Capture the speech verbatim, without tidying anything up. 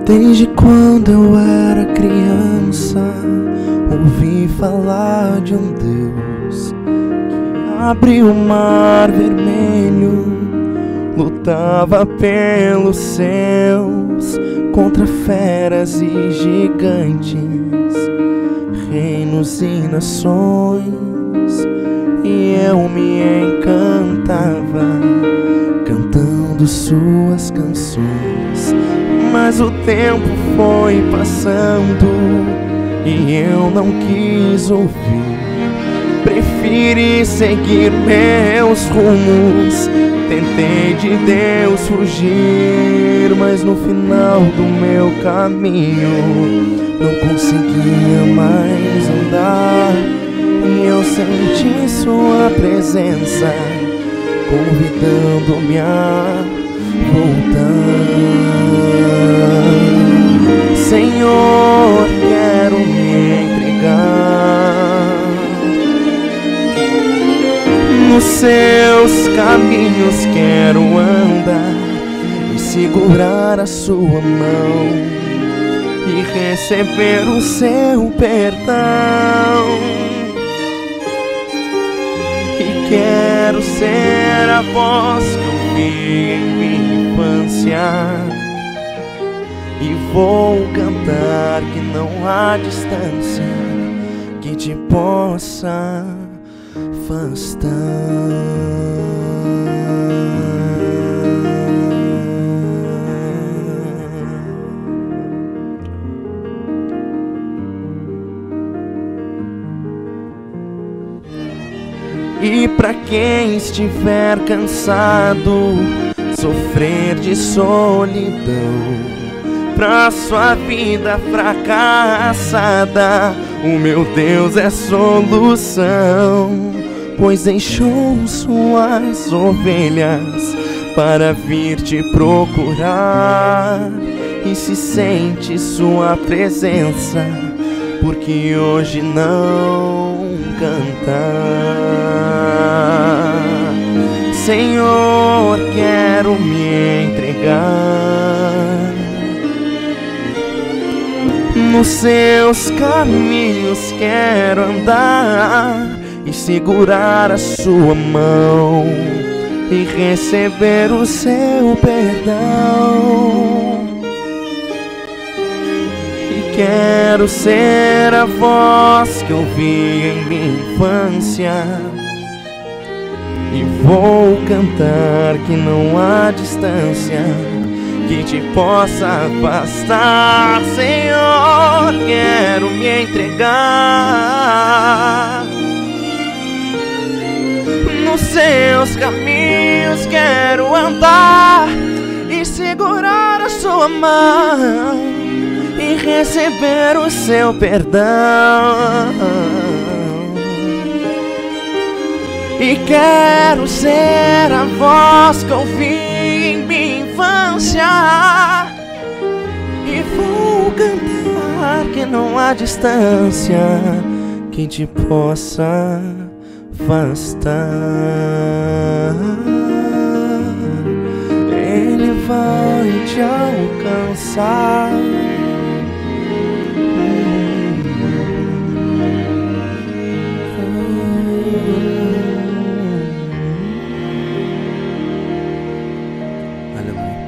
Desde quando eu era criança, ouvi falar de um Deus que abriu o mar vermelho, lutava pelos céus contra feras e gigantes, reinos e nações. E eu me encantava cantando suas canções. Mas o tempo foi passando e eu não quis ouvir. Preferi seguir meus rumos. Tentei de Deus fugir, mas no final do meu caminho não conseguia mais andar. E eu senti sua presença convidando-me a voltar. Senhor, quero me entregar nos seus caminhos, quero andar e segurar a sua mão e receber o seu perdão. E quero ser a voz que ouvi em minha infância, e vou cantar que não há distância que te possa afastar. E pra quem estiver cansado, sofrer de solidão, pra sua vida fracassada, o meu Deus é solução. Pois deixou suas ovelhas para vir te procurar, e se sente sua presença, porque hoje não cantar. Senhor, quero me entregar nos seus caminhos, quero andar e segurar a sua mão e receber o seu perdão. E quero ser a voz que ouvi em minha infância, e vou cantar que não há distância que te possa afastar. Senhor, quero me entregar nos seus caminhos, quero andar e segurar a sua mão e receber o seu perdão. E quero ser a voz que ouvi em minha infância, e vou cantar que não há distância que te possa afastar. Ele vai te alcançar. Aleluia.